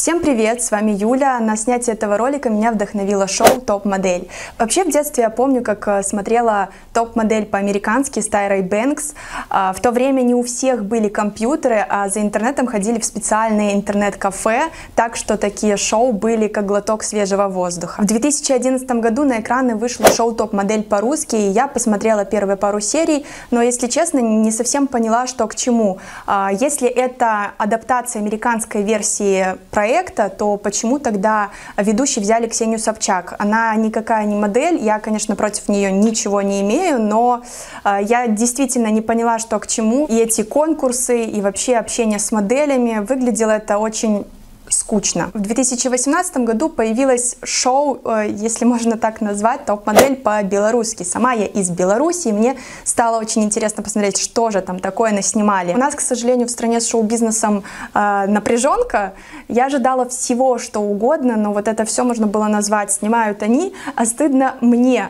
Всем привет, с вами Юля. На снятие этого ролика меня вдохновило шоу «Топ-модель». Вообще, в детстве я помню, как смотрела «Топ-модель» по-американски с Тайрой Бэнкс. В то время не у всех были компьютеры, а за интернетом ходили в специальные интернет-кафе, так что такие шоу были как глоток свежего воздуха. В 2011 году на экраны вышло шоу «Топ-модель» по-русски, и я посмотрела первые пару серий, но, если честно, не совсем поняла, что к чему. Если это адаптация американской версии проекта, то почему тогда ведущие взяли Ксению Собчак? Она никакая не модель, я, конечно, против нее ничего не имею, но я действительно не поняла, что к чему. И эти конкурсы, и вообще общение с моделями, выглядело это очень скучно. В 2018 году появилось шоу, если можно так назвать, «Топ-модель» по-белорусски. Сама я из Беларуси, и мне стало очень интересно посмотреть, что же там такое наснимали. У нас, к сожалению, в стране с шоу-бизнесом напряженка. Я ожидала всего, что угодно, но вот это все можно было назвать «снимают они», а стыдно мне.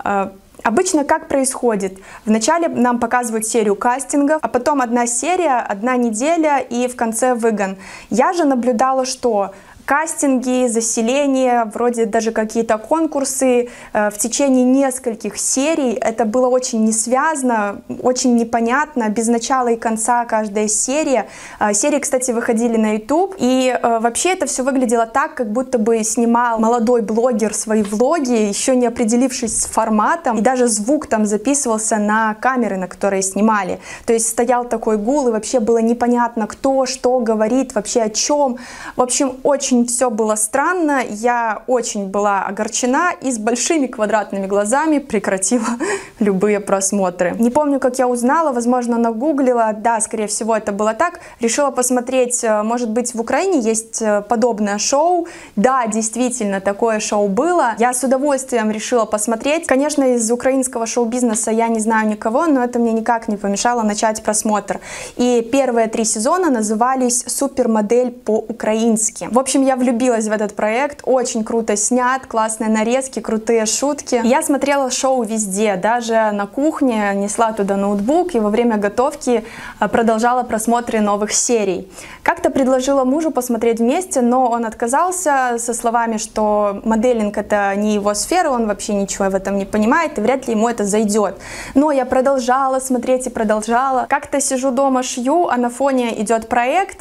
Обычно как происходит? Вначале нам показывают серию кастингов, а потом одна серия, одна неделя и в конце выгон. Я же наблюдала, что кастинги, заселение, вроде даже какие-то конкурсы в течение нескольких серий. Это было очень несвязно, очень непонятно, без начала и конца каждая серия. Серии, кстати, выходили на YouTube, и вообще это все выглядело так, как будто бы снимал молодой блогер свои влоги, еще не определившись с форматом, и даже звук там записывался на камеры, на которые снимали. То есть стоял такой гул, и вообще было непонятно, кто что говорит, вообще о чем. В общем, очень все было странно, я очень была огорчена и с большими квадратными глазами прекратила любые просмотры. Не помню, как я узнала, возможно, нагуглила, да, скорее всего, это было так. Решила посмотреть, может быть, в Украине есть подобное шоу. Да, действительно, такое шоу было. Я с удовольствием решила посмотреть. Конечно, из украинского шоу-бизнеса я не знаю никого, но это мне никак не помешало начать просмотр. И первые 3 сезона назывались «Супермодель по-украински». В общем, я влюбилась в этот проект, очень круто снят, классные нарезки, крутые шутки. Я смотрела шоу везде, даже на кухне, несла туда ноутбук и во время готовки продолжала просмотры новых серий. Как-то предложила мужу посмотреть вместе, но он отказался со словами, что моделинг это не его сфера, он вообще ничего в этом не понимает и вряд ли ему это зайдет. Но я продолжала смотреть и продолжала. Как-то сижу дома, шью, а на фоне идет проект,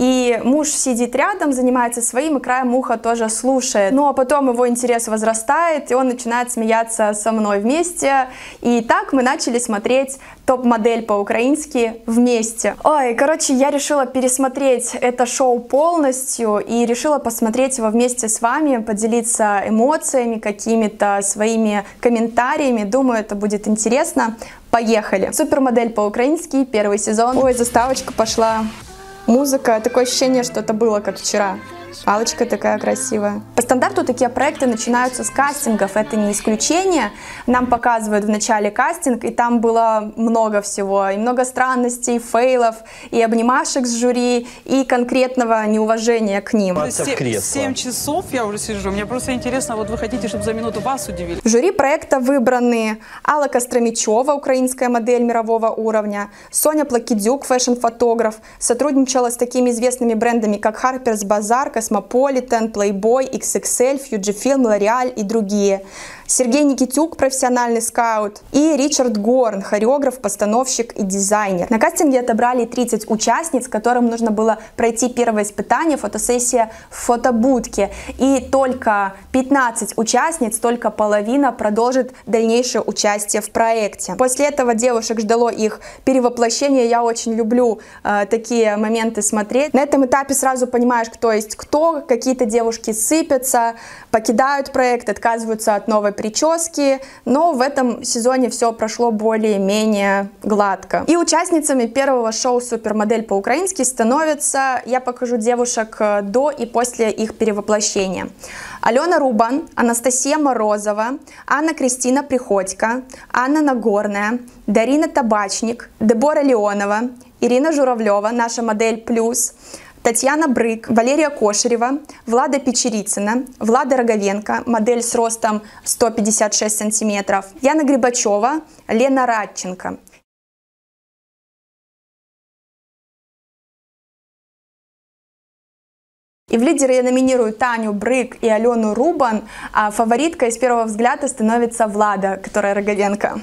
и муж сидит рядом, занимается своим, и краем уха тоже слушает. Ну а потом его интерес возрастает, и он начинает смеяться со мной вместе. И так мы начали смотреть «Топ-модель» по-украински вместе. Ой, короче, я решила пересмотреть это шоу полностью и решила посмотреть его вместе с вами, поделиться эмоциями, какими-то своими комментариями. Думаю, это будет интересно. Поехали! «Супермодель» по-украински, 1 сезон. Ой, заставочка пошла. Музыка, такое ощущение, что это было как вчера. Аллочка такая красивая. По стандарту такие проекты начинаются с кастингов, это не исключение. Нам показывают в начале кастинг, и там было много всего. И много странностей, фейлов, и обнимашек с жюри, и конкретного неуважения к ним. 7 часов я уже сижу. Мне просто интересно, вот вы хотите, чтобы за минуту вас удивили. В жюри проекта выбраны Алла Костромичева, украинская модель мирового уровня, Соня Плакидюк, фэшн-фотограф, сотрудничала с такими известными брендами, как Harper's Bazaar, Cosmopolitan, Playboy, XXL, Fujifilm, L'Oreal и другие. Сергей Никитюк, профессиональный скаут, и Ричард Горн, хореограф, постановщик и дизайнер. На кастинге отобрали 30 участниц, которым нужно было пройти первое испытание, фотосессия в фотобудке. И только 15 участниц, только половина продолжит дальнейшее участие в проекте. После этого девушек ждало их перевоплощение. Я очень люблю такие моменты смотреть. На этом этапе сразу понимаешь, кто есть кто. Какие-то девушки сыпятся, покидают проект, отказываются от новой прически, но в этом сезоне все прошло более-менее гладко. И участницами первого шоу «Супермодель» по-украински становятся, я покажу девушек до и после их перевоплощения. Алена Рубан, Анастасия Морозова, Анна Кристина Приходько, Анна Нагорная, Дарина Табачник, Дебора Леонова, Ирина Журавлева, наша модель плюс, Татьяна Брык, Валерия Кошерева, Влада Печерицына, Влада Роговенко, модель с ростом 156 сантиметров, Яна Грибачева, Лена Радченко. И в лидеры я номинирую Таню Брык и Алену Рубан, а фавориткой с первого взгляда становится Влада, которая Роговенко.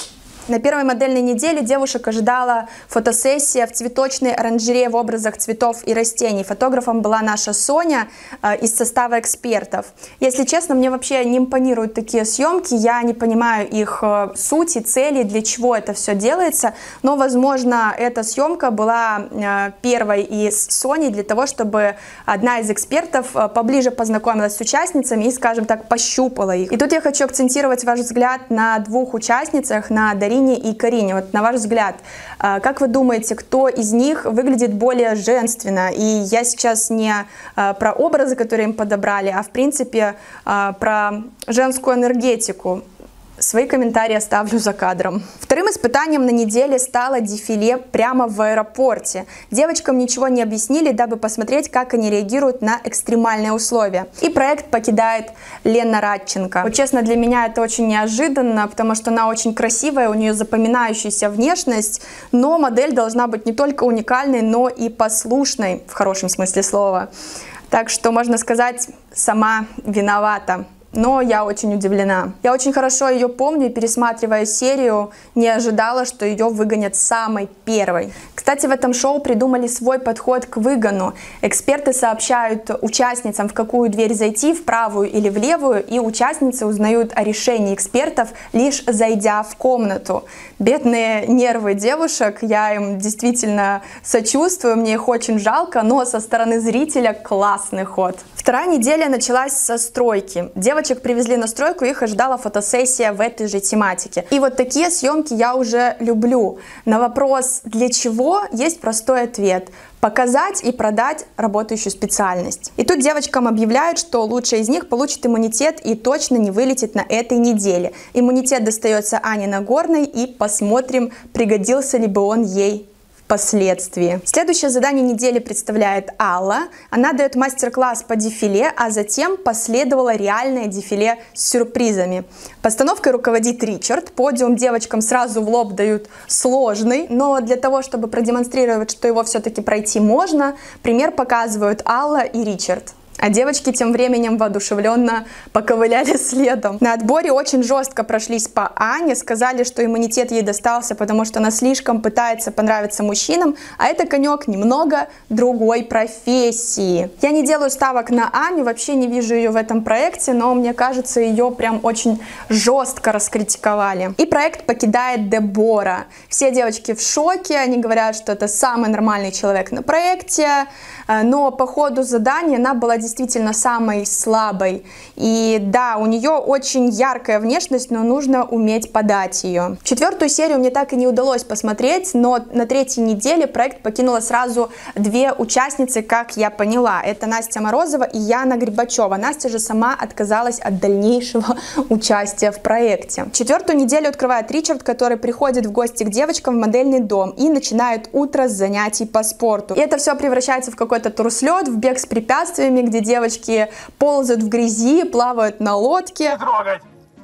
На первой модельной неделе девушек ожидала фотосессия в цветочной оранжерее в образах цветов и растений. Фотографом была наша Соня из состава экспертов. Если честно, мне вообще не импонируют такие съемки, я не понимаю их сути, цели, для чего это все делается, но, возможно, эта съемка была первой из Сони для того, чтобы одна из экспертов поближе познакомилась с участницами и, скажем так, пощупала их. И тут я хочу акцентировать ваш взгляд на двух участницах, на Дарине и Карине. Вот на ваш взгляд, как вы думаете, кто из них выглядит более женственно? И я сейчас не про образы, которые им подобрали, а в принципе про женскую энергетику. Свои комментарии оставлю за кадром. Вторым испытанием на неделе стало дефиле прямо в аэропорте. Девочкам ничего не объяснили, дабы посмотреть, как они реагируют на экстремальные условия. И проект покидает Лена Радченко. Вот честно, для меня это очень неожиданно, потому что она очень красивая, у нее запоминающаяся внешность, но модель должна быть не только уникальной, но и послушной, в хорошем смысле слова. Так что, можно сказать, сама виновата. Но я очень удивлена. Я очень хорошо ее помню и, пересматривая серию, не ожидала, что ее выгонят самой первой. Кстати, в этом шоу придумали свой подход к выгону. Эксперты сообщают участницам, в какую дверь зайти, в правую или в левую, и участницы узнают о решении экспертов, лишь зайдя в комнату. Бедные нервы девушек, я им действительно сочувствую, мне их очень жалко, но со стороны зрителя классный ход. Вторая неделя началась со стройки. Девочек привезли на стройку, их ожидала фотосессия в этой же тематике. И вот такие съемки я уже люблю. На вопрос «для чего?» есть простой ответ: показать и продать работающую специальность. И тут девочкам объявляют, что лучшая из них получит иммунитет и точно не вылетит на этой неделе. Иммунитет достается Ане Нагорной, и посмотрим, пригодился ли бы он ей впоследствии. Следующее задание недели представляет Алла. Она дает мастер-класс по дефиле, а затем последовало реальное дефиле с сюрпризами. Постановкой руководит Ричард. Подиум девочкам сразу в лоб дают сложный, но для того, чтобы продемонстрировать, что его все-таки пройти можно, пример показывают Алла и Ричард. А девочки тем временем воодушевленно поковыляли следом. На отборе очень жестко прошлись по Ане, сказали, что иммунитет ей достался, потому что она слишком пытается понравиться мужчинам, а это конек немного другой профессии. Я не делаю ставок на Аню, вообще не вижу ее в этом проекте, но мне кажется, ее прям очень жестко раскритиковали. И проект покидает Дебора. Все девочки в шоке, они говорят, что это самый нормальный человек на проекте, но по ходу задания она была действительно самой слабой. И да, у нее очень яркая внешность, но нужно уметь подать ее. Четвертую серию мне так и не удалось посмотреть, но на третьей неделе проект покинула сразу две участницы, как я поняла. Это Настя Морозова и Яна Грибачева. Настя же сама отказалась от дальнейшего участия в проекте. Четвертую неделю открывает Ричард, который приходит в гости к девочкам в модельный дом и начинает утро с занятий по спорту. И это все превращается в какой-то турслет, в бег с препятствиями, где девочки ползают в грязи, плавают на лодке. Не трогать!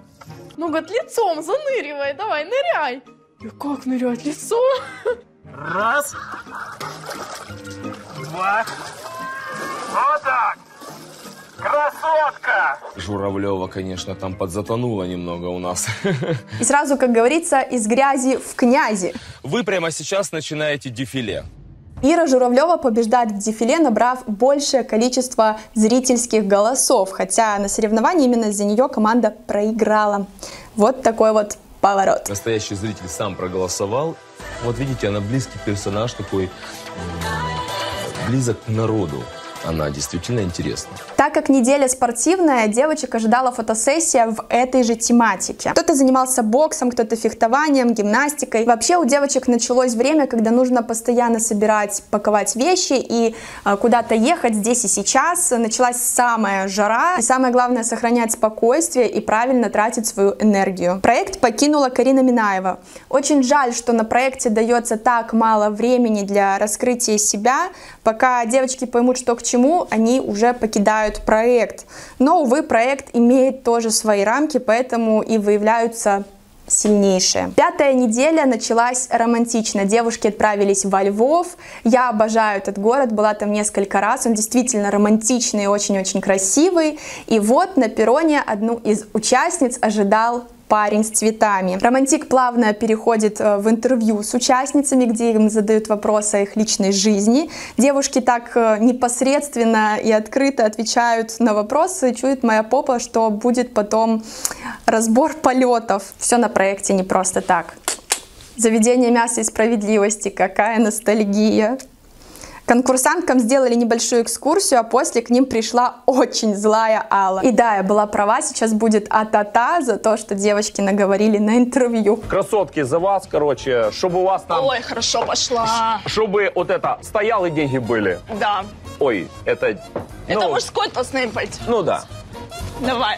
Ну, говорит, лицом заныривай, давай, ныряй. И как нырять лицом? Раз. Два. Вот так! Красотка! Журавлева, конечно, там подзатонула немного у нас. И сразу, как говорится, из грязи в князи. Вы прямо сейчас начинаете дефиле. Ира Журавлева побеждает в дефиле, набрав большее количество зрительских голосов, хотя на соревновании именно из-за нее команда проиграла. Вот такой вот поворот. Настоящий зритель сам проголосовал. Вот видите, она близкий персонаж, такой близок к народу. Она действительно интересна. Так как неделя спортивная, девочек ожидала фотосессия в этой же тематике. Кто-то занимался боксом, кто-то фехтованием, гимнастикой. Вообще у девочек началось время, когда нужно постоянно собирать, паковать вещи и куда-то ехать здесь и сейчас. Началась самая жара. И самое главное — сохранять спокойствие и правильно тратить свою энергию. Проект покинула Карина Минаева. Очень жаль, что на проекте дается так мало времени для раскрытия себя. Пока девочки поймут, что к чему, они уже покидают проект. Но, увы, проект имеет тоже свои рамки, поэтому и выявляются сильнейшее. 5-я неделя началась романтично. Девушки отправились во Львов. Я обожаю этот город, была там несколько раз. Он действительно романтичный и очень-очень красивый. И вот на перроне одну из участниц ожидал парень с цветами. Романтик плавно переходит в интервью с участницами, где им задают вопросы о их личной жизни. Девушки так непосредственно и открыто отвечают на вопросы. Чует моя попа, что будет потом разбор полетов. Все на проекте не просто так. Заведение мяса и справедливости. Какая ностальгия. Конкурсанткам сделали небольшую экскурсию, а после к ним пришла очень злая Алла. И да, я была права, сейчас будет а-та-та за то, что девочки наговорили на интервью. Красотки, за вас, короче, чтобы у вас там... Ой, хорошо пошла. Чтобы вот это, стоялые деньги были. Да. Ой, это... Это мужской тоснэмпать. Ну да. Давай.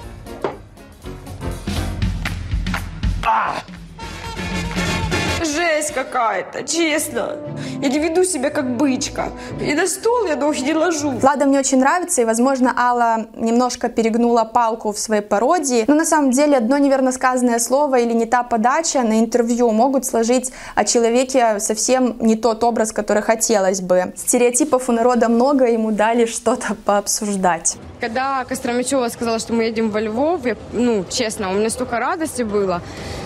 Жесть какая-то, честно. Я не веду себя как бычка. И на стол я ног не ложу. Влада мне очень нравится, и, возможно, Алла немножко перегнула палку в своей пародии. Но на самом деле одно неверно сказанное слово или не та подача на интервью могут сложить о человеке совсем не тот образ, который хотелось бы. Стереотипов у народа много, ему дали что-то пообсуждать. Когда Костромичева сказала, что мы едем во Львов, я, честно, у меня столько радости было.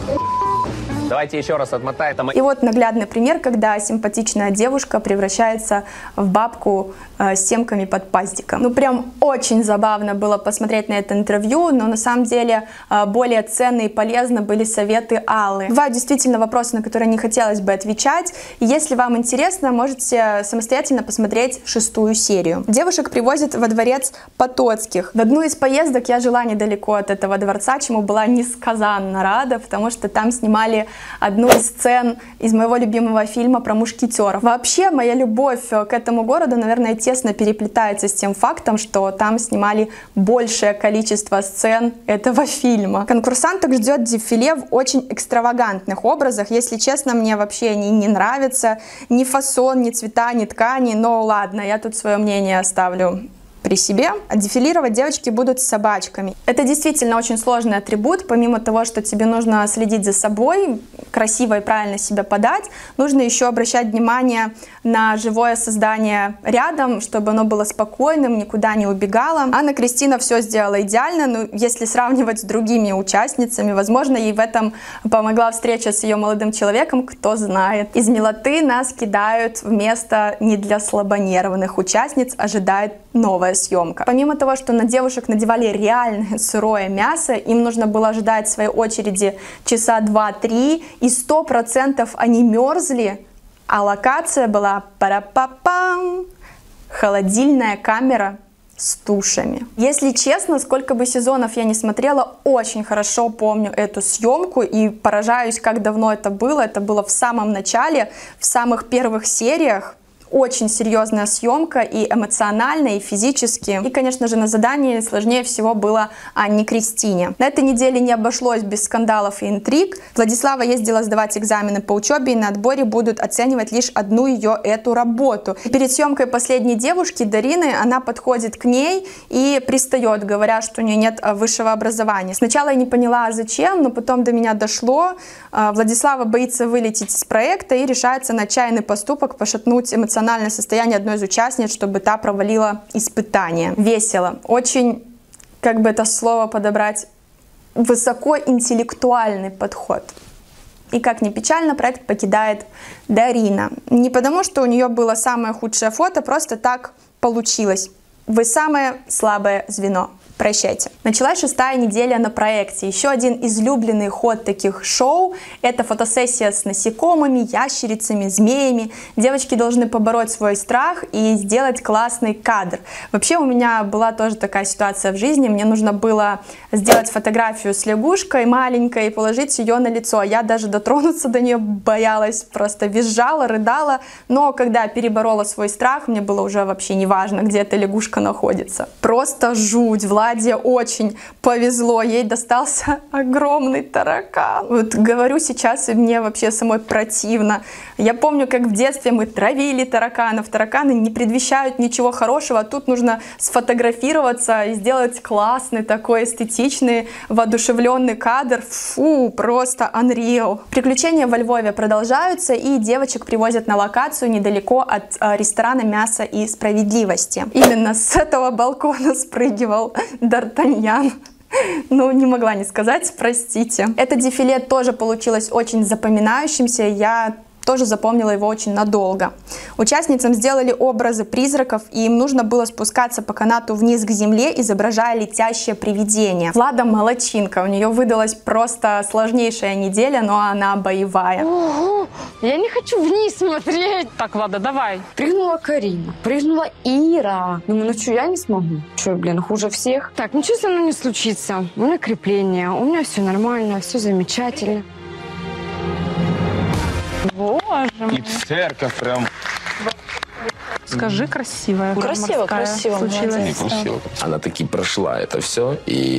Давайте еще раз отмотаем. И вот наглядный пример, когда симпатичная девушка превращается в бабку с темками под паздиком. Ну прям очень забавно было посмотреть на это интервью, но на самом деле более ценные и полезны были советы Аллы. Бывают действительно вопросы, на которые не хотелось бы отвечать. И если вам интересно, можете самостоятельно посмотреть 6-ю серию. Девушек привозят во дворец Потоцких. В одну из поездок я жила недалеко от этого дворца, чему была несказанно рада, потому что там снимали одну из сцен из моего любимого фильма про мушкетеров. Вообще, моя любовь к этому городу, наверное, тесно переплетается с тем фактом, что там снимали большее количество сцен этого фильма. Конкурсанток ждет дефиле в очень экстравагантных образах. Если честно, мне вообще они не нравятся. Ни фасон, ни цвета, ни ткани. Но ладно, я тут свое мнение оставлю при себе. А дефилировать девочки будут с собачками. Это действительно очень сложный атрибут. Помимо того, что тебе нужно следить за собой, красиво и правильно себя подать, нужно еще обращать внимание на живое создание рядом, чтобы оно было спокойным, никуда не убегало. Анна Кристина все сделала идеально, но если сравнивать с другими участницами, возможно, ей в этом помогла встреча с ее молодым человеком, кто знает. Из милоты нас кидают в место не для слабонервных. Участниц ожидает новая съемка. Помимо того, что на девушек надевали реальное сырое мясо, им нужно было ждать своей очереди часа 2-3, и 100% они мерзли, а локация была пара-па-пам, холодильная камера с тушами. Если честно, сколько бы сезонов я не смотрела, очень хорошо помню эту съемку и поражаюсь, как давно это было. Это было в самом начале, в самых первых сериях. Очень серьезная съемка и эмоционально, и физически. И, конечно же, на задании сложнее всего было Анне Кристине. На этой неделе не обошлось без скандалов и интриг. Владислава ездила сдавать экзамены по учебе, и на отборе будут оценивать лишь одну ее эту работу. И перед съемкой последней девушки, Дарины, она подходит к ней и пристает, говоря, что у нее нет высшего образования. Сначала я не поняла, зачем, но потом до меня дошло. Владислава боится вылететь из проекта и решается на отчаянный поступок пошатнуть эмоциональное состояние одной из участниц, чтобы та провалила испытание. Весело. Очень, как бы это слово подобрать, высокоинтеллектуальный подход. И как ни печально, проект покидает Дарина. Не потому, что у нее было самое худшее фото, просто так получилось. Вы самое слабое звено. Прощайте. Началась 6-я неделя на проекте. Еще один излюбленный ход таких шоу — это фотосессия с насекомыми, ящерицами, змеями. Девочки должны побороть свой страх и сделать классный кадр. Вообще у меня была тоже такая ситуация в жизни. Мне нужно было сделать фотографию с лягушкой маленькой и положить ее на лицо. Я даже дотронуться до нее боялась, просто визжала, рыдала. Но когда переборола свой страх, мне было уже вообще не важно, где эта лягушка находится. Просто жуть. Влад Владе очень повезло, ей достался огромный таракан. Вот говорю сейчас, и мне вообще самой противно. Я помню, как в детстве мы травили тараканов. Тараканы не предвещают ничего хорошего, а тут нужно сфотографироваться и сделать классный такой эстетичный, воодушевленный кадр. Фу, просто unreal. Приключения во Львове продолжаются, и девочек привозят на локацию недалеко от ресторана «Мясо и справедливости». Именно с этого балкона спрыгивал Д'Артаньян. Ну, не могла не сказать, простите. Это дефиле тоже получилось очень запоминающимся. Я тоже запомнила его очень надолго. Участницам сделали образы призраков, и им нужно было спускаться по канату вниз к земле, изображая летящее привидение. Влада молодчинка, у нее выдалась просто сложнейшая неделя, но она боевая. Ого, я не хочу вниз смотреть. Так, Влада, давай. Прыгнула Карина, прыгнула Ира. Думаю, ну что, я не смогу? Что, блин, хуже всех? Так, ничего со мной не случится. У меня крепление, у меня все нормально, все замечательно. Боже мой. И церковь прям. Скажи, красивая. Красиво, морская красиво, случилась. Некрасиво. Она таки прошла это все,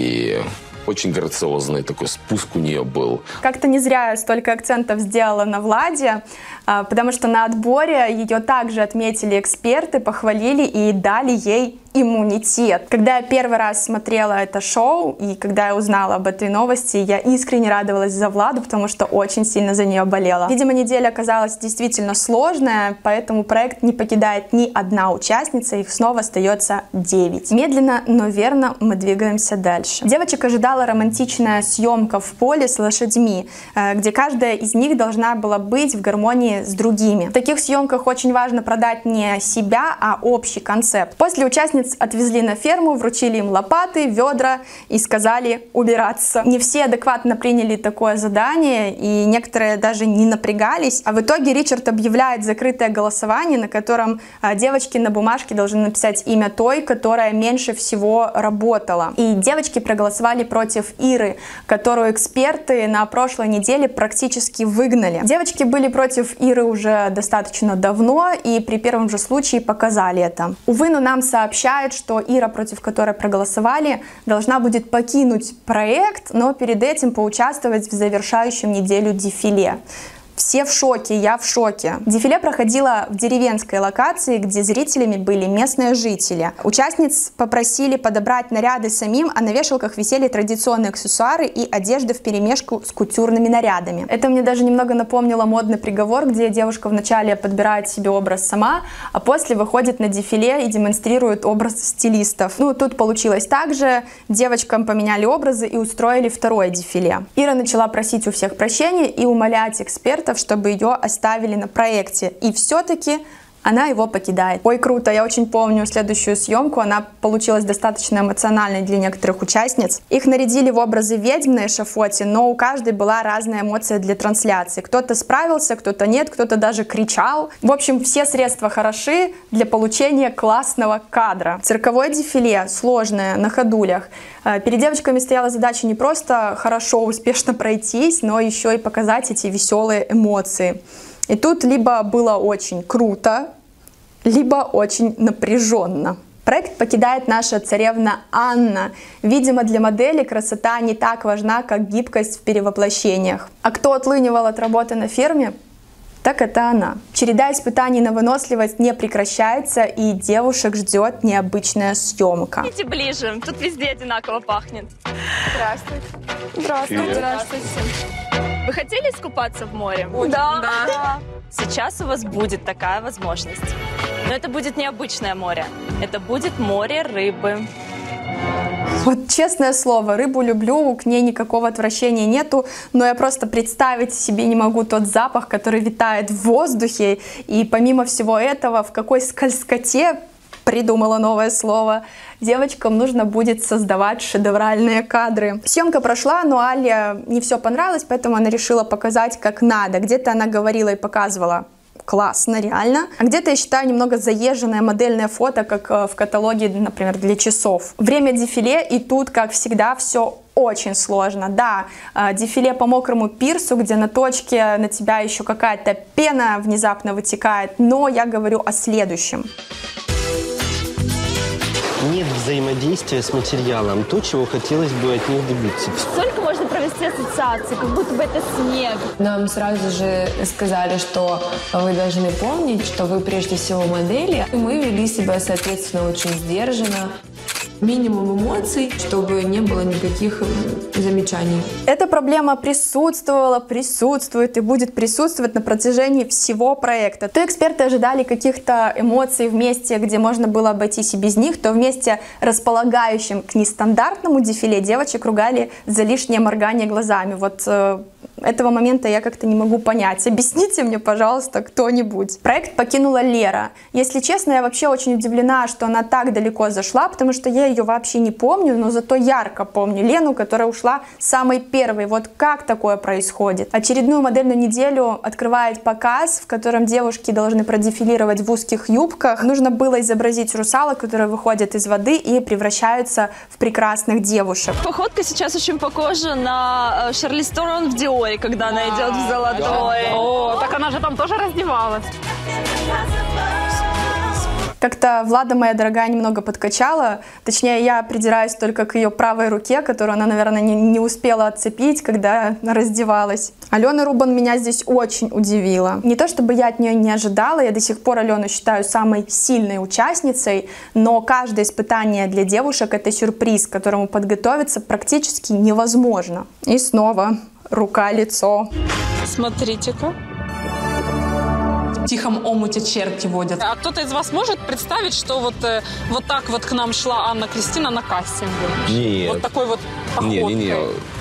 и очень грациозный такой спуск у нее был. Как-то не зря я столько акцентов сделала на Владе, потому что на отборе ее также отметили эксперты, похвалили и дали ей иммунитет. Когда я первый раз смотрела это шоу, и когда я узнала об этой новости, я искренне радовалась за Владу, потому что очень сильно за нее болела. Видимо, неделя оказалась действительно сложная, поэтому проект не покидает ни одна участница, их снова остается 9. Медленно, но верно мы двигаемся дальше. Девочек ожидала романтичная съемка в поле с лошадьми, где каждая из них должна была быть в гармонии с другими. В таких съемках очень важно продать не себя, а общий концепт. После участниц отвезли на ферму, вручили им лопаты, ведра и сказали убираться. Не все адекватно приняли такое задание, и некоторые даже не напрягались. А в итоге Ричард объявляет закрытое голосование, на котором девочки на бумажке должны написать имя той, которая меньше всего работала. И девочки проголосовали против Иры, которую эксперты на прошлой неделе практически выгнали. Девочки были против Иры уже достаточно давно, и при первом же случае показали это. Увы, но нам сообщают, что Ира, против которой проголосовали, должна будет покинуть проект, но перед этим поучаствовать в завершающем неделю дефиле. Все в шоке, я в шоке. Дефиле проходило в деревенской локации, где зрителями были местные жители. Участниц попросили подобрать наряды самим, а на вешалках висели традиционные аксессуары и одежда вперемешку с кутюрными нарядами. Это мне даже немного напомнило модный приговор, где девушка вначале подбирает себе образ сама, а после выходит на дефиле и демонстрирует образ стилистов. Ну, тут получилось так же. Девочкам поменяли образы и устроили второе дефиле. Ира начала просить у всех прощения и умолять экспертов, чтобы ее оставили на проекте. И все-таки она его покидает. Ой, круто, я очень помню следующую съемку, она получилась достаточно эмоциональной для некоторых участниц. Их нарядили в образы ведьм на эшафоте, но у каждой была разная эмоция для трансляции. Кто-то справился, кто-то нет, кто-то даже кричал. В общем, все средства хороши для получения классного кадра. Цирковое дефиле, сложное, на ходулях. Перед девочками стояла задача не просто хорошо, успешно пройтись, но еще и показать эти веселые эмоции. И тут либо было очень круто, либо очень напряженно. Проект покидает наша царевна Анна. Видимо, для модели красота не так важна, как гибкость в перевоплощениях. А кто отлынивал от работы на ферме? Так это она. Череда испытаний на выносливость не прекращается, и девушек ждет необычная съемка. Идите ближе, тут везде одинаково пахнет. Здравствуйте. Здравствуйте. Здравствуйте. Вы хотели искупаться в море? Да. Сейчас у вас будет такая возможность. Но это будет необычное море. Это будет море рыбы. Вот честное слово, рыбу люблю, к ней никакого отвращения нету, но я просто представить себе не могу тот запах, который витает в воздухе, и помимо всего этого, в какой скользкоте, придумала новое слово, девочкам нужно будет создавать шедевральные кадры. Съемка прошла, но Алле не все понравилось, поэтому она решила показать как надо. Где-то она говорила и показывала классно, реально. А где-то, я считаю, немного заезженное модельное фото, как в каталоге, например, для часов. Время дефиле, и тут, как всегда, все очень сложно. Да, дефиле по мокрому пирсу, где на точке на тебя еще какая-то пена внезапно вытекает, но я говорю о следующем. Не взаимодействия с материалом, то, чего хотелось бы от них добиться. Сколько можно провести ассоциации, как будто бы это снег? Нам сразу же сказали, что вы должны помнить, что вы прежде всего модели. И мы вели себя, соответственно, очень сдержанно. Минимум эмоций, чтобы не было никаких замечаний. Эта проблема присутствовала, присутствует и будет присутствовать на протяжении всего проекта. То эксперты ожидали каких-то эмоций в месте, где можно было обойтись и без них, то в месте, располагающем к нестандартному дефиле, девочек ругали за лишнее моргание глазами. Вот этого момента я как-то не могу понять. Объясните мне, пожалуйста, кто-нибудь. Проект покинула Лера. Если честно, я вообще очень удивлена, что она так далеко зашла, потому что я ее вообще не помню, но зато ярко помню Лену, которая ушла самой первой. Вот как такое происходит? Очередную модельную неделю открывает показ, в котором девушки должны продефилировать в узких юбках. Нужно было изобразить русалок, которые выходят из воды и превращаются в прекрасных девушек. Походка сейчас очень похожа на Шарлиз Терон в Диоре, когда она идет в золотой. О, так она же там тоже раздевалась. Как-то Влада, моя дорогая, немного подкачала. Точнее, я придираюсь только к ее правой руке, которую она, наверное, не успела отцепить, когда раздевалась. Алена Рубан меня здесь очень удивила. Не то чтобы я от нее не ожидала, я до сих пор Алену считаю самой сильной участницей, но каждое испытание для девушек — это сюрприз, к которому подготовиться практически невозможно. И снова рука-лицо. Смотрите-ка. В тихом омуте черти водят. А кто-то из вас может представить, что вот так вот к нам шла Анна Кристина на кастинге? Нет. Вот такой вот походкой. Не.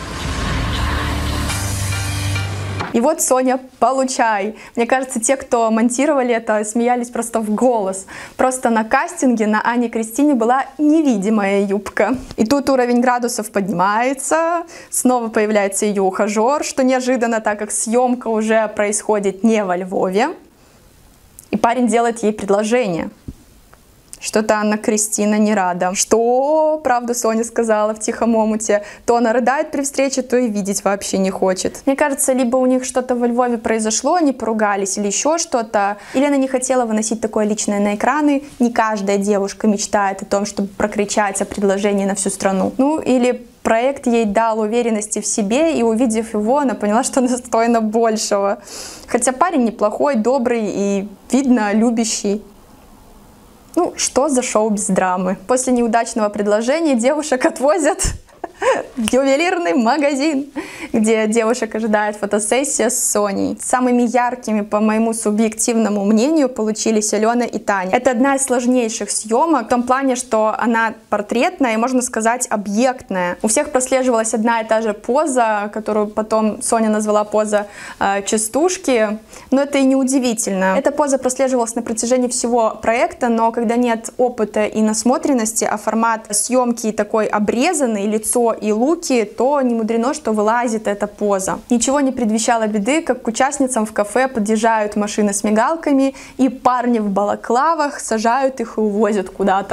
И вот, Соня, получай. Мне кажется, те, кто монтировали это, смеялись просто в голос. Просто на кастинге на Анне Кристине была невидимая юбка. И тут уровень градусов поднимается, снова появляется ее ухажер, что неожиданно, так как съемка уже происходит не во Львове. И парень делает ей предложение. Что-то Анна Кристина не рада. Что, правда, Соня сказала в тихом омуте. То она рыдает при встрече, то и видеть вообще не хочет. Мне кажется, либо у них что-то во Львове произошло, они поругались, или еще что-то. Или она не хотела выносить такое личное на экраны. Не каждая девушка мечтает о том, чтобы прокричать о предложении на всю страну. Ну, или проект ей дал уверенности в себе, и увидев его, она поняла, что достойна большего. Хотя парень неплохой, добрый и, видно, любящий. Ну, что за шоу без драмы? После неудачного предложения девушек отвозят в ювелирный магазин, где девушек ожидает фотосессия с Соней. Самыми яркими, по моему субъективному мнению, получились Алена и Таня. Это одна из сложнейших съемок в том плане, что она портретная и, можно сказать, объектная. У всех прослеживалась одна и та же поза, которую потом Соня назвала поза частушки, но это и не удивительно. Эта поза прослеживалась на протяжении всего проекта, но когда нет опыта и насмотренности, а формат съемки такой обрезанный, лицо и луки, то не мудрено, что вылазит эта поза. Ничего не предвещало беды, как к участницам в кафе подъезжают машины с мигалками, и парни в балаклавах сажают их и увозят куда-то.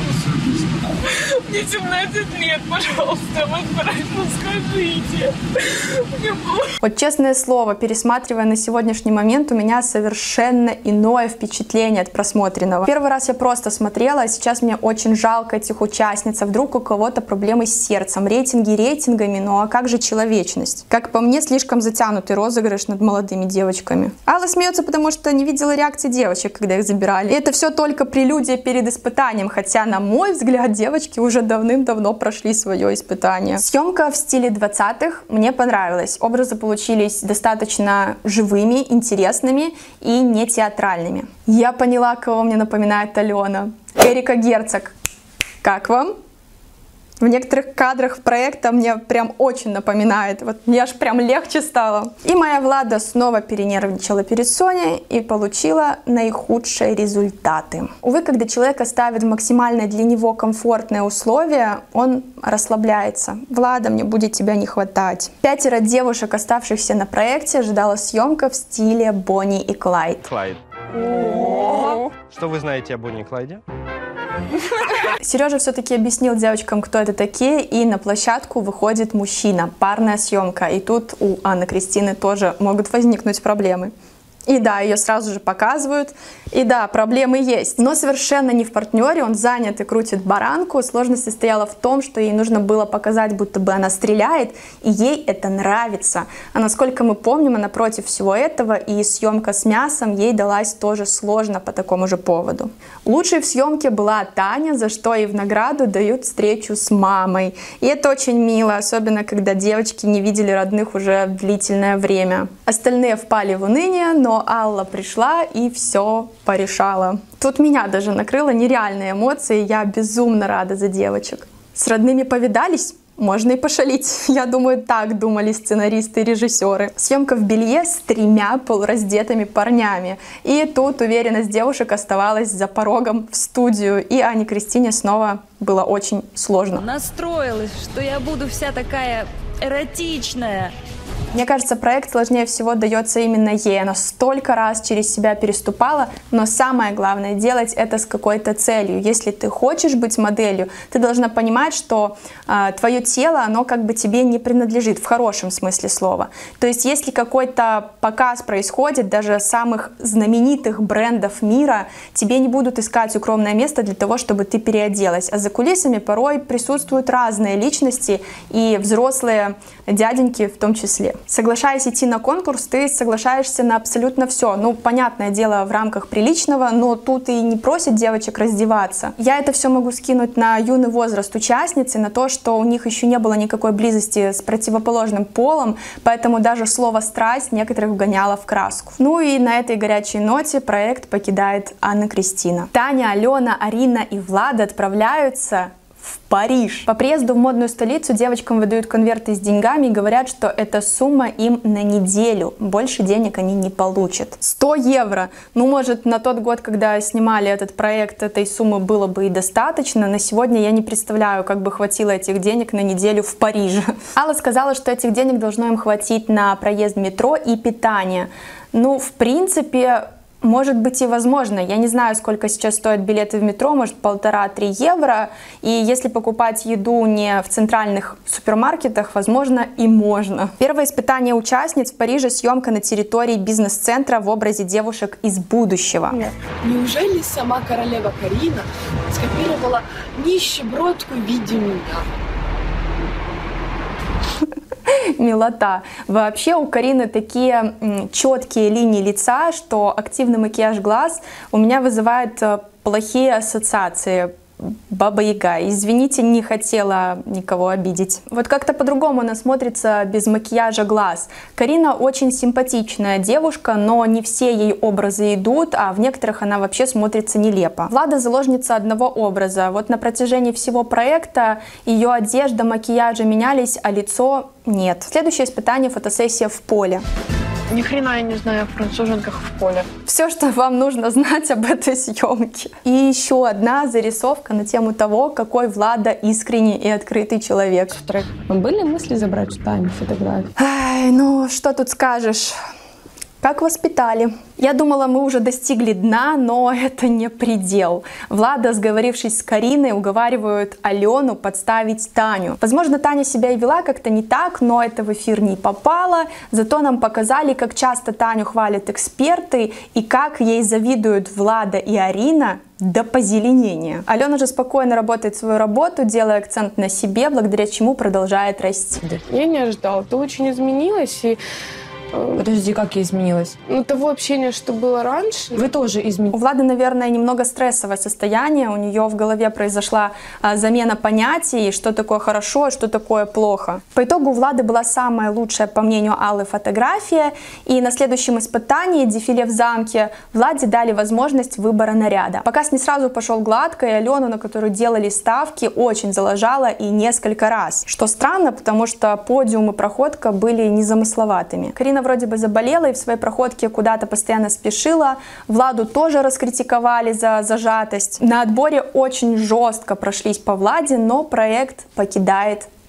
Мне 17 лет, пожалуйста, вот прошу, скажите. Вот честное слово, пересматривая на сегодняшний момент, у меня совершенно иное впечатление от просмотренного. Первый раз я просто смотрела, а сейчас мне очень жалко этих участниц. А вдруг у кого-то проблемы с сердцем. Рейтинги рейтингами, ну а как же человечность? Как по мне, слишком затянутый розыгрыш над молодыми девочками. Алла смеется, потому что не видела реакции девочек, когда их забирали. И это все только прелюдия перед испытанием, хотя, на мой взгляд, девочки уже давным-давно прошли свое испытание. Съемка в стиле 20-х мне понравилась. Образы получились достаточно живыми, интересными и не театральными. Я поняла, кого мне напоминает Алена. Эрика Герцог. Как вам? В некоторых кадрах проекта мне прям очень напоминает. Вот мне аж прям легче стало. И моя Влада снова перенервничала перед Соней и получила наихудшие результаты. Увы, когда человека ставят в максимально для него комфортные условия, он расслабляется. Влада, мне будет тебя не хватать. 5 девушек, оставшихся на проекте, ожидала съемка в стиле Бонни и Клайд. Клайд. Что вы знаете о Бонни и Клайде? Сережа все-таки объяснил девочкам, кто это такие, и на площадку выходит мужчина. Парная съемка. И тут у Анны Кристины тоже могут возникнуть проблемы. И да, ее сразу же показывают. И да, проблемы есть. Но совершенно не в партнере, он занят и крутит баранку. Сложность состояла в том, что ей нужно было показать, будто бы она стреляет, и ей это нравится. А насколько мы помним, она против всего этого, и съемка с мясом ей далась тоже сложно по такому же поводу. Лучшей в съемке была Таня, за что ей в награду дают встречу с мамой. И это очень мило, особенно когда девочки не видели родных уже длительное время. Остальные впали в уныние, но Алла пришла и все порешала. Тут меня даже накрыло нереальные эмоции, я безумно рада за девочек. С родными повидались? Можно и пошалить. Я думаю, так думали сценаристы и режиссеры. Съемка в белье с 3 полураздетыми парнями. И тут уверенность девушек оставалась за порогом в студию. И Ане Кристине снова было очень сложно. Настроилась, что я буду вся такая эротичная. Мне кажется, проект сложнее всего дается именно ей. Она столько раз через себя переступала, но самое главное — делать это с какой-то целью. Если ты хочешь быть моделью, ты должна понимать, что твое тело, оно как бы тебе не принадлежит в хорошем смысле слова. То есть если какой-то показ происходит, даже самых знаменитых брендов мира, тебе не будут искать укромное место для того, чтобы ты переоделась. А за кулисами порой присутствуют разные личности и взрослые дяденьки в том числе. Соглашаясь идти на конкурс, ты соглашаешься на абсолютно все. Ну, понятное дело, в рамках приличного, но тут и не просят девочек раздеваться. Я это все могу скинуть на юный возраст участницы, на то, что у них еще не было никакой близости с противоположным полом, поэтому даже слово «страсть» некоторых вгоняло в краску. Ну и на этой горячей ноте проект покидает Анна Кристина. Таня, Алена, Арина и Влада отправляются в Париж. По приезду в модную столицу девочкам выдают конверты с деньгами и говорят, что эта сумма им на неделю. Больше денег они не получат. 100 евро. Ну, может, на тот год, когда снимали этот проект, этой суммы было бы и достаточно. На сегодня я не представляю, как бы хватило этих денег на неделю в Париже. Алла сказала, что этих денег должно им хватить на проезд в метро и питание. Ну, в принципе, может быть и возможно. Я не знаю, сколько сейчас стоят билеты в метро, может 1,5-3 евро. И если покупать еду не в центральных супермаркетах, возможно и можно. Первое испытание участниц в Париже — съемка на территории бизнес-центра в образе девушек из будущего. Неужели сама королева Карина скопировала нищебродку в виде меня? Милота. Вообще у Карины такие четкие линии лица, что активный макияж глаз у меня вызывает плохие ассоциации. Баба-яга. Извините, не хотела никого обидеть. Вот как-то по-другому она смотрится без макияжа глаз. Карина очень симпатичная девушка, но не все ей образы идут, а в некоторых она вообще смотрится нелепо. Влада заложница одного образа. Вот на протяжении всего проекта ее одежда, макияжи менялись, а лицо нет. Следующее испытание — фотосессия в поле. Ни хрена я не знаю о француженках в поле. Все, что вам нужно знать об этой съемке. И еще одна зарисовка на тему того, какой Влада искренний и открытый человек. Были мысли забрать у Тани фотографии? Ай, ну что тут скажешь? Как воспитали. Я думала, мы уже достигли дна, но это не предел. Влада, сговорившись с Кариной, уговаривают Алену подставить Таню. Возможно, Таня себя и вела как-то не так, но это в эфир не попало. Зато нам показали, как часто Таню хвалят эксперты и как ей завидуют Влада и Арина до позеленения. Алена же спокойно работает свою работу, делая акцент на себе, благодаря чему продолжает расти. Я не ожидала. Ты очень изменилась и... Подожди, как я изменилась? Ну, того общения, что было раньше. Вы тоже изменились. У Влады, наверное, немного стрессовое состояние. У нее в голове произошла замена понятий, что такое хорошо, что такое плохо. По итогу у Влады была самая лучшая, по мнению Аллы, фотография. И на следующем испытании, дефиле в замке, Владе дали возможность выбора наряда. Показ не сразу пошел гладко, и Алену, на которую делали ставки, очень заложала и несколько раз. Что странно, потому что подиум и проходка были незамысловатыми. Карина вроде бы заболела и в своей проходке куда-то постоянно спешила. Владу тоже раскритиковали за зажатость. На отборе очень жестко прошлись по Владе, но проект покидает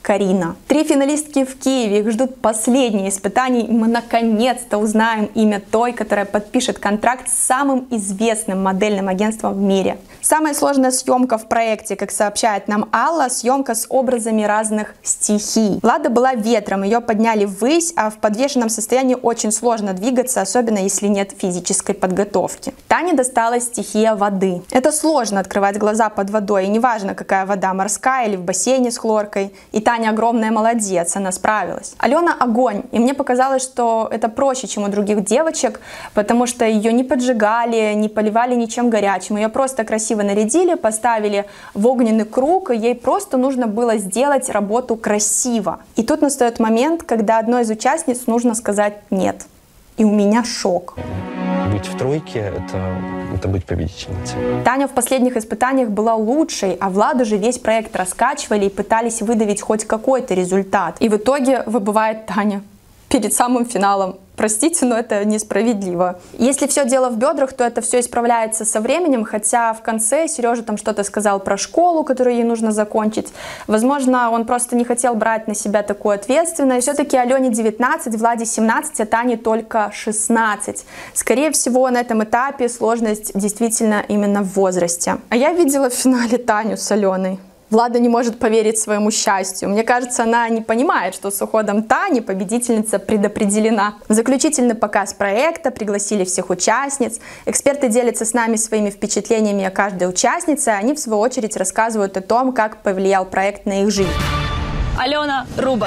Карина. 3 финалистки в Киеве, их ждут последние испытания, и мы наконец-то узнаем имя той, которая подпишет контракт с самым известным модельным агентством в мире. Самая сложная съемка в проекте, как сообщает нам Алла, съемка с образами разных стихий. Влада была ветром, ее подняли ввысь, а в подвешенном состоянии очень сложно двигаться, особенно если нет физической подготовки. Тане досталась стихия воды. Это сложно открывать глаза под водой, и неважно, какая вода, морская или в бассейне с хлоркой. И Таня огромная молодец, она справилась. Алена огонь, и мне показалось, что это проще, чем у других девочек, потому что ее не поджигали, не поливали ничем горячим, ее просто красиво нарядили, поставили в огненный круг, и ей просто нужно было сделать работу красиво. И тут настает момент, когда одной из участниц нужно сказать «нет». И у меня шок. Быть в тройке – это быть победительницей. Таня в последних испытаниях была лучшей, а Владу же весь проект раскачивали и пытались выдавить хоть какой-то результат. И в итоге выбывает Таня перед самым финалом. Простите, но это несправедливо. Если все дело в бедрах, то это все исправляется со временем, хотя в конце Сережа там что-то сказал про школу, которую ей нужно закончить. Возможно, он просто не хотел брать на себя такую ответственность. Все-таки Алене 19, Владе 17, а Тане только 16. Скорее всего, на этом этапе сложность действительно именно в возрасте. А я видела в финале Таню с Аленой. Влада не может поверить своему счастью. Мне кажется, она не понимает, что с уходом Тани победительница предопределена. В заключительный показ проекта пригласили всех участниц. Эксперты делятся с нами своими впечатлениями о каждой участнице. Они, в свою очередь, рассказывают о том, как повлиял проект на их жизнь. Алена Рубан.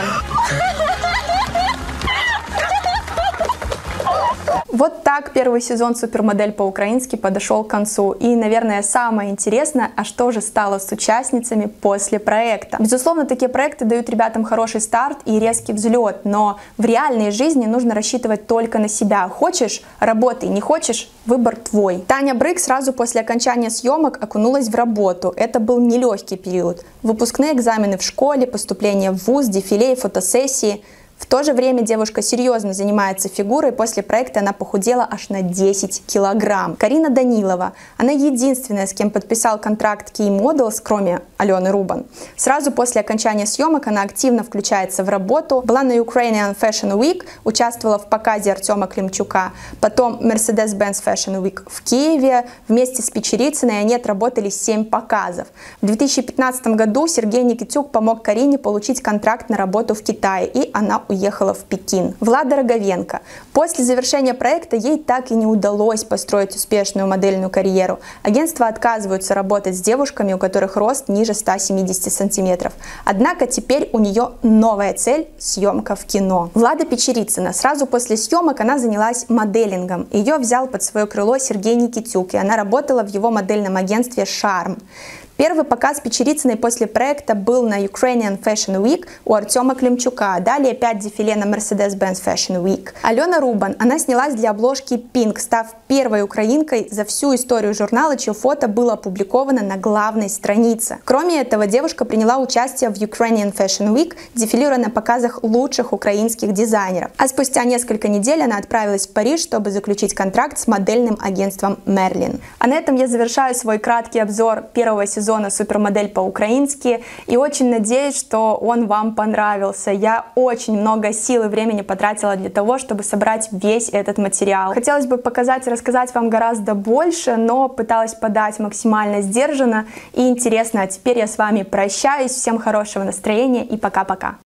Вот так первый сезон «Супермодель» по-украински подошел к концу. И, наверное, самое интересное, а что же стало с участницами после проекта. Безусловно, такие проекты дают ребятам хороший старт и резкий взлет, но в реальной жизни нужно рассчитывать только на себя. Хочешь – работай, не хочешь – выбор твой. Таня Брык сразу после окончания съемок окунулась в работу. Это был нелегкий период. Выпускные экзамены в школе, поступление в вуз, дефиле и фотосессии. В то же время девушка серьезно занимается фигурой, после проекта она похудела аж на 10 килограмм. Карина Данилова, она единственная, с кем подписал контракт Key Models, кроме Алены Рубан. Сразу после окончания съемок она активно включается в работу, была на Ukrainian Fashion Week, участвовала в показе Артема Климчука, потом Mercedes-Benz Fashion Week в Киеве, вместе с Печерицыной они отработали 7 показов. В 2015 году Сергей Никитюк помог Карине получить контракт на работу в Китае, и она уехала в Пекин. Влада Роговенко. После завершения проекта ей так и не удалось построить успешную модельную карьеру. Агентства отказываются работать с девушками, у которых рост ниже 170 сантиметров. Однако теперь у нее новая цель – съемка в кино. Влада Печерицына. Сразу после съемок она занялась моделингом. Ее взял под свое крыло Сергей Никитюк, и она работала в его модельном агентстве «Шарм». Первый показ Печерицыной после проекта был на Ukrainian Fashion Week у Артема Климчука, далее 5 дефиле на Mercedes-Benz Fashion Week. Алена Рубан, она снялась для обложки Pink, став первой украинкой за всю историю журнала, чье фото было опубликовано на главной странице. Кроме этого, девушка приняла участие в Ukrainian Fashion Week, дефилируя на показах лучших украинских дизайнеров. А спустя несколько недель она отправилась в Париж, чтобы заключить контракт с модельным агентством Merlin. А на этом я завершаю свой краткий обзор первого сезона «Супермодель» по-украински, и очень надеюсь, что он вам понравился. Я очень много сил и времени потратила для того, чтобы собрать весь этот материал. Хотелось бы показать и рассказать вам гораздо больше, но пыталась подать максимально сдержанно и интересно. А теперь я с вами прощаюсь. Всем хорошего настроения и пока-пока.